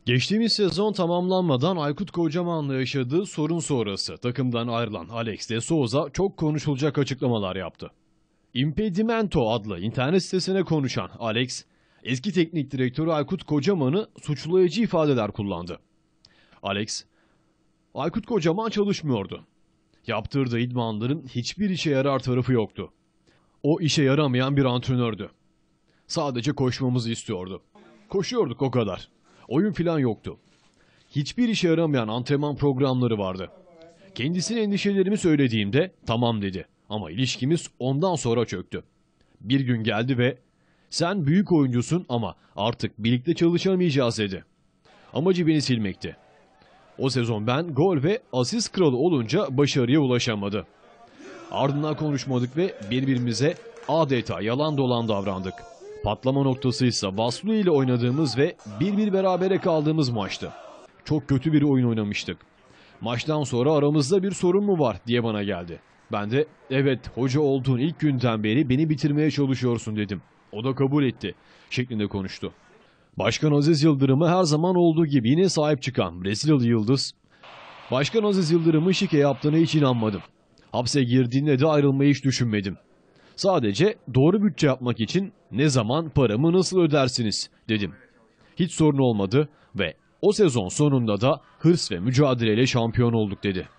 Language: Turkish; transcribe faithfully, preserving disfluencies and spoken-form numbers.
Geçtiğimiz sezon tamamlanmadan Aykut Kocaman'la yaşadığı sorun sonrası takımdan ayrılan Alex de Souza çok konuşulacak açıklamalar yaptı. Impedimento adlı internet sitesine konuşan Alex, eski teknik direktörü Aykut Kocaman'ı suçlayıcı ifadeler kullandı. Alex, Aykut Kocaman çalışmıyordu. Yaptırdığı idmanların hiçbir işe yarar tarafı yoktu. O işe yaramayan bir antrenördü. Sadece koşmamızı istiyordu. Koşuyorduk o kadar. Oyun falan yoktu. Hiçbir işe yaramayan antrenman programları vardı. Kendisine endişelerimi söylediğimde tamam dedi. Ama ilişkimiz ondan sonra çöktü. Bir gün geldi ve sen büyük oyuncusun ama artık birlikte çalışamayacağız dedi. Amacı beni silmekti. O sezon ben gol ve asist kralı olunca başarıya ulaşamadı. Ardından konuşmadık ve birbirimize adeta yalan dolan davrandık. Patlama noktası ise Vaslui ile oynadığımız ve bir bir berabere kaldığımız maçtı. Çok kötü bir oyun oynamıştık. Maçtan sonra aramızda bir sorun mu var diye bana geldi. Ben de evet hoca olduğun ilk günden beri beni bitirmeye çalışıyorsun dedim. O da kabul etti şeklinde konuştu. Başkan Aziz Yıldırım'ı her zaman olduğu gibi yine sahip çıkan Brezilyalı Yıldız, Başkan Aziz Yıldırım'ın şike yaptığına hiç inanmadım. Hapse girdiğinde de ayrılmayı hiç düşünmedim. Sadece doğru bütçe yapmak için ne zaman paramı nasıl ödersiniz dedim. Hiç sorun olmadı ve o sezon sonunda da hırs ve mücadeleyle şampiyon olduk dedi.